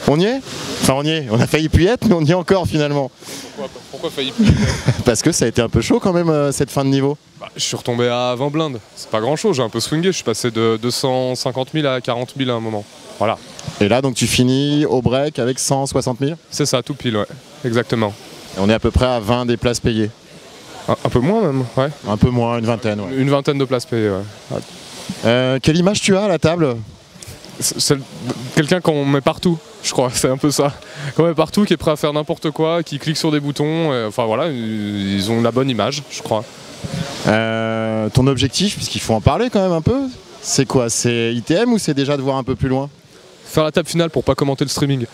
On y est? Enfin on y est, on a failli plus y être mais on y est encore finalement. Pourquoi failli plus y être? Parce que ça a été un peu chaud quand même cette fin de niveau. Bah, je suis retombé à 20 blindes, c'est pas grand chose, j'ai un peu swingé, je suis passé de 250 000 à 40 000 à un moment. Voilà. Et là donc tu finis au break avec 160 000? C'est ça, tout pile, ouais, exactement. Et on est à peu près à 20 des places payées. Un peu moins même, ouais. Un peu moins, une vingtaine, ouais. Une vingtaine de places payées, ouais. Quelle image tu as à la table? C'est quelqu'un qu'on met partout, je crois, c'est un peu ça. Qu'on met partout, qui est prêt à faire n'importe quoi, qui clique sur des boutons, enfin voilà, ils ont la bonne image, je crois. Ton objectif, puisqu'il faut en parler quand même un peu, c'est quoi? C'est ITM ou c'est déjà de voir un peu plus loin? Faire la table finale pour pas commenter le streaming.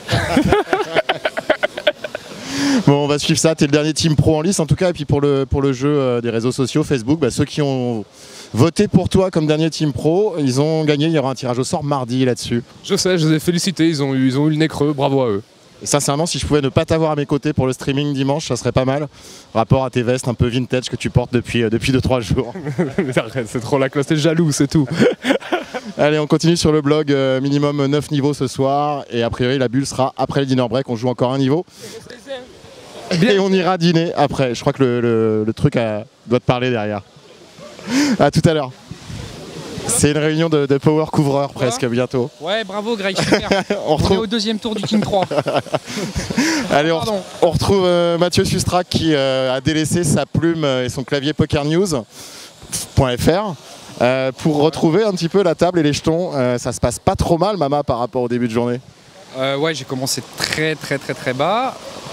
Bon, on va suivre ça, t'es le dernier team pro en lice en tout cas, et puis pour le jeu des réseaux sociaux, Facebook, ceux qui ont voté pour toi comme dernier team pro, ils ont gagné, il y aura un tirage au sort mardi là-dessus. Je sais, je les ai félicités, ils ont eu le nez creux, bravo à eux. Et sincèrement, si je pouvais ne pas t'avoir à mes côtés pour le streaming dimanche, ça serait pas mal. Rapport à tes vestes un peu vintage que tu portes depuis 2-3 jours. C'est trop la classe, t'es jaloux, c'est tout. Allez, on continue sur le blog, minimum 9 niveaux ce soir, et a priori la bulle sera après le dinner break, on joue encore un niveau. Et on ira dîner après, je crois que le truc doit te parler derrière. A tout à l'heure. C'est une réunion de power couvreurs presque bientôt. Ouais, bravo Greg, super. On est au deuxième tour du King 3. Allez, on retrouve Mathieu Sustrac qui a délaissé sa plume et son clavier pokernews.fr pour retrouver un petit peu la table et les jetons. Ça se passe pas trop mal, Mama, par rapport au début de journée. Ouais, j'ai commencé très bas.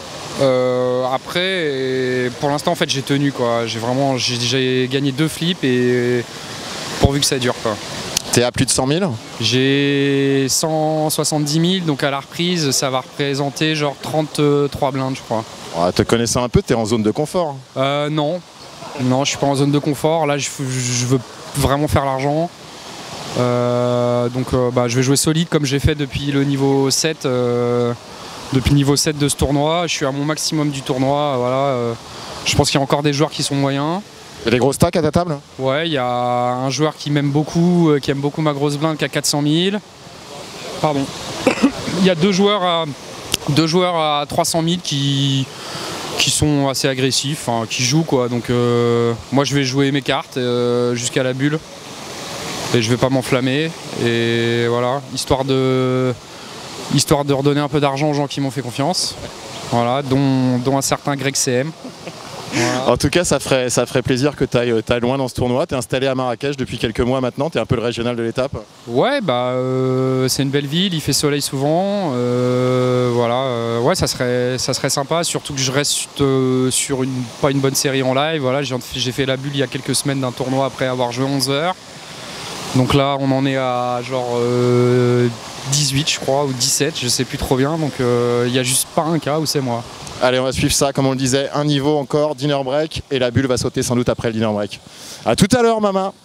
Après, pour l'instant, en fait, j'ai tenu quoi. J'ai gagné 2 flips et pourvu que ça dure quoi. T'es à plus de 100 000? J'ai 170 000, donc à la reprise, ça va représenter genre 33 blindes, je crois. Ouais, te connaissant un peu, t'es en zone de confort. Non, je suis pas en zone de confort. Là, je veux vraiment faire l'argent. Donc, je vais jouer solide comme j'ai fait depuis le niveau 7. Depuis le niveau 7 de ce tournoi, je suis à mon maximum du tournoi. Voilà, je pense qu'il y a encore des joueurs qui sont moyens. Il y a des gros stacks à ta table? Ouais, il y a un joueur qui m'aime beaucoup, qui aime beaucoup ma grosse blinde, qui a 400 000. Pardon. Il y a deux joueurs à 300 000 qui sont assez agressifs, hein, qui jouent quoi. Donc moi je vais jouer mes cartes jusqu'à la bulle. Et je vais pas m'enflammer. Et voilà, histoire de redonner un peu d'argent aux gens qui m'ont fait confiance. Voilà, dont un certain Greg CM. Voilà. En tout cas, ça ferait plaisir que tu ailles loin dans ce tournoi. Tu es installé à Marrakech depuis quelques mois maintenant, tu es un peu le régional de l'étape. Ouais, c'est une belle ville, il fait soleil souvent. Ouais, ça serait sympa, surtout que je reste sur pas une bonne série en live. Voilà, j'ai fait la bulle il y a quelques semaines d'un tournoi après avoir joué 11 heures. Donc là, on en est à genre 18, je crois, ou 17, je sais plus trop bien. Donc il n'y a juste pas un cas où c'est moi. Allez, on va suivre ça, comme on le disait, un niveau encore, dinner break, et la bulle va sauter sans doute après le dinner break. A tout à l'heure, Mama.